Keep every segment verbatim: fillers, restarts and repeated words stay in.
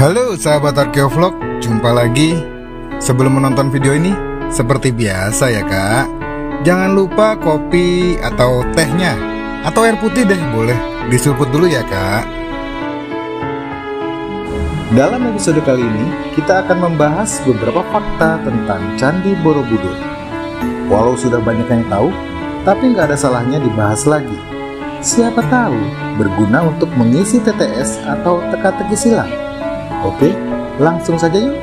Halo sahabat Arkeovlog, jumpa lagi. Sebelum menonton video ini, seperti biasa ya kak, jangan lupa kopi atau tehnya, atau air putih deh boleh, diseruput dulu ya kak. Dalam episode kali ini, kita akan membahas beberapa fakta tentang Candi Borobudur. Walau sudah banyak yang tahu, tapi nggak ada salahnya dibahas lagi. Siapa tahu berguna untuk mengisi T T S atau teka-teki silang. Oke, langsung saja yuk.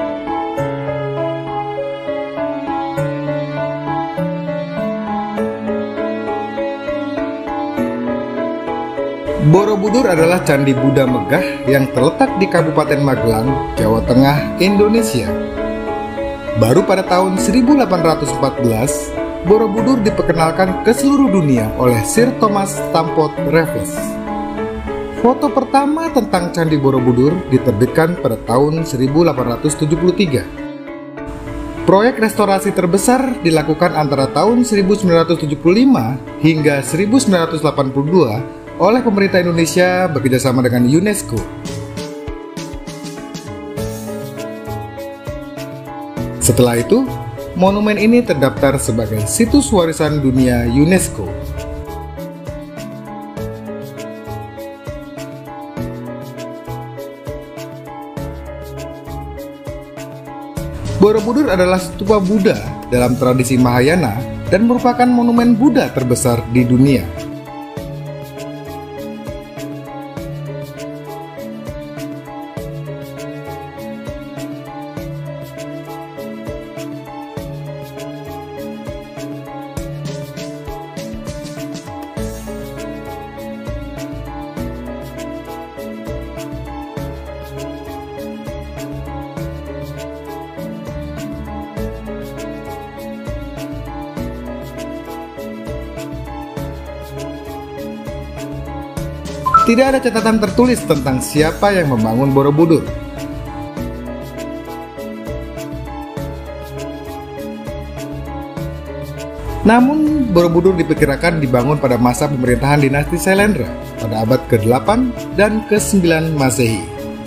Borobudur adalah candi Buddha megah yang terletak di Kabupaten Magelang, Jawa Tengah, Indonesia. Baru pada tahun seribu delapan ratus empat belas, Borobudur diperkenalkan ke seluruh dunia oleh Sir Thomas Stamford Raffles. Foto pertama tentang Candi Borobudur diterbitkan pada tahun seribu delapan ratus tujuh puluh tiga. Proyek restorasi terbesar dilakukan antara tahun seribu sembilan ratus tujuh puluh lima hingga seribu sembilan ratus delapan puluh dua oleh pemerintah Indonesia bekerjasama dengan UNESCO. Setelah itu, monumen ini terdaftar sebagai situs warisan dunia UNESCO. Borobudur adalah stupa Buddha dalam tradisi Mahayana dan merupakan monumen Buddha terbesar di dunia. Tidak ada catatan tertulis tentang siapa yang membangun Borobudur. Namun, Borobudur diperkirakan dibangun pada masa pemerintahan dinasti Sailendra pada abad ke delapan dan ke sembilan Masehi.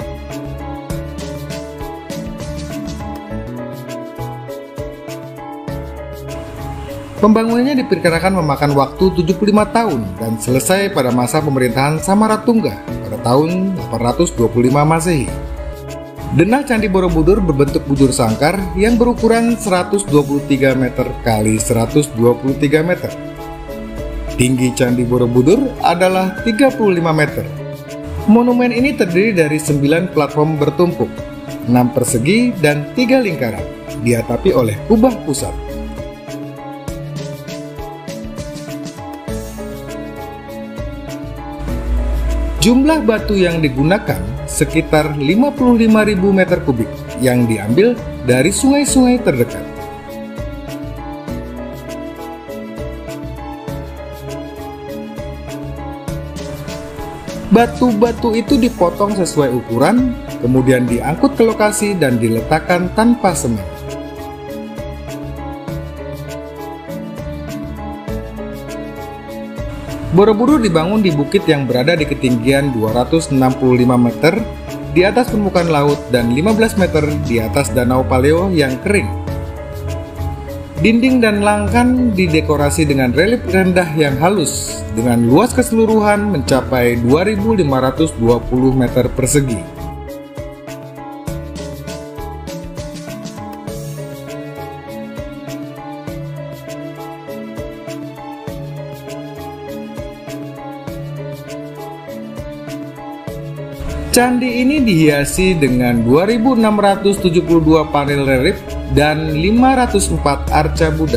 Pembangunannya diperkirakan memakan waktu tujuh puluh lima tahun dan selesai pada masa pemerintahan Samaratungga pada tahun delapan ratus dua puluh lima Masehi. Denah Candi Borobudur berbentuk bujur sangkar yang berukuran seratus dua puluh tiga meter kali seratus dua puluh tiga meter. Tinggi Candi Borobudur adalah tiga puluh lima meter. Monumen ini terdiri dari sembilan platform bertumpuk, enam persegi dan tiga lingkaran, diatapi oleh kubah pusat. Jumlah batu yang digunakan sekitar lima puluh lima ribu meter kubik yang diambil dari sungai-sungai terdekat. Batu-batu itu dipotong sesuai ukuran, kemudian diangkut ke lokasi dan diletakkan tanpa semen. Borobudur dibangun di bukit yang berada di ketinggian dua ratus enam puluh lima meter di atas permukaan laut dan lima belas meter di atas danau Paleo yang kering. Dinding dan langkan didekorasi dengan relief rendah yang halus dengan luas keseluruhan mencapai dua ribu lima ratus dua puluh meter persegi. Candi ini dihiasi dengan dua ribu enam ratus tujuh puluh dua panel relief dan lima ratus empat arca Buddha.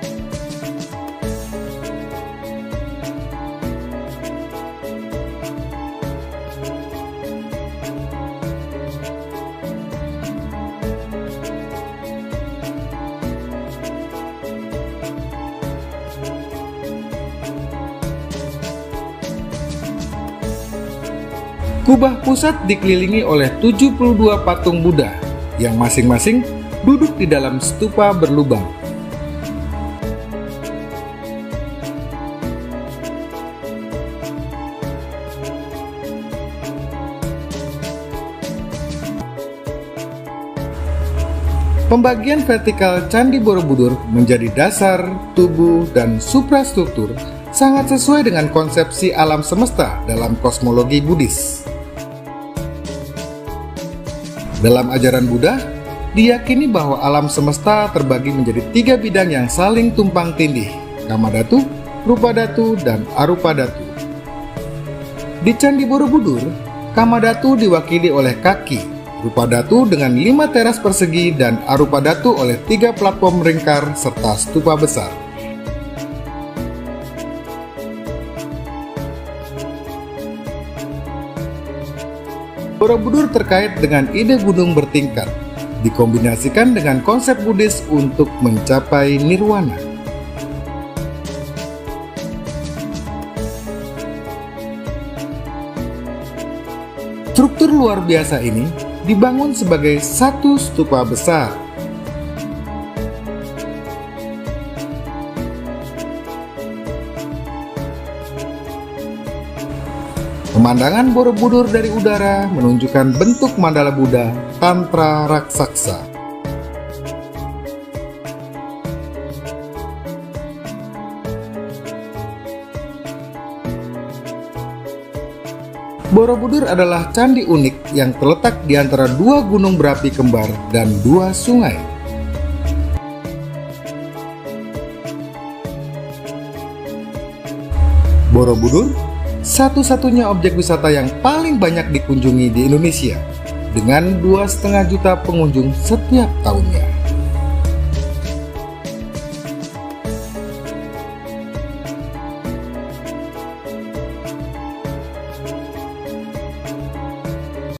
Kubah pusat dikelilingi oleh tujuh puluh dua patung Buddha yang masing-masing duduk di dalam stupa berlubang. Pembagian vertikal Candi Borobudur menjadi dasar, tubuh, dan suprastruktur sangat sesuai dengan konsepsi alam semesta dalam kosmologi Buddhis. Dalam ajaran Buddha, diyakini bahwa alam semesta terbagi menjadi tiga bidang yang saling tumpang tindih, Kamadhatu, Rupadhatu, dan Arupadhatu. Di Candi Borobudur, Kamadhatu diwakili oleh kaki, Rupadhatu dengan lima teras persegi, dan Arupadhatu oleh tiga platform ringkar serta stupa besar. Borobudur terkait dengan ide gunung bertingkat, dikombinasikan dengan konsep Buddhis untuk mencapai nirwana. Struktur luar biasa ini dibangun sebagai satu stupa besar. Pemandangan Borobudur dari udara menunjukkan bentuk mandala Buddha Tantra Raksasa. Borobudur adalah candi unik yang terletak di antara dua gunung berapi kembar dan dua sungai. Borobudur satu-satunya objek wisata yang paling banyak dikunjungi di Indonesia dengan dua setengah juta pengunjung setiap tahunnya.